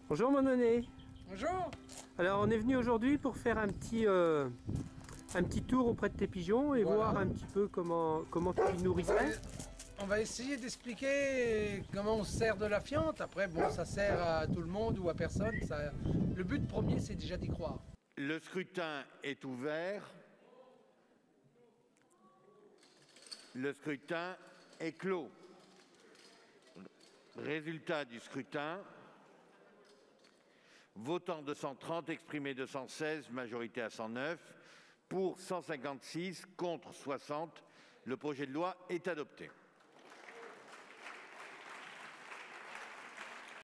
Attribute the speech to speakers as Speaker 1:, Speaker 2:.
Speaker 1: Bonjour Mononé.
Speaker 2: Bonjour.
Speaker 1: Alors on est venu aujourd'hui pour faire un petit tour auprès de tes pigeons et
Speaker 2: Voilà.
Speaker 1: voir un petit peu comment tu les nourrisserais.
Speaker 2: On va essayer d'expliquer comment on se sert de la fiente. Après, bon, ça sert à tout le monde ou à personne. Le but premier, c'est déjà d'y croire.
Speaker 3: Le scrutin est ouvert. Le scrutin est clos. Résultat du scrutin. Votant 230, exprimé 216, majorité à 109. Pour 156, contre 60. Le projet de loi est adopté.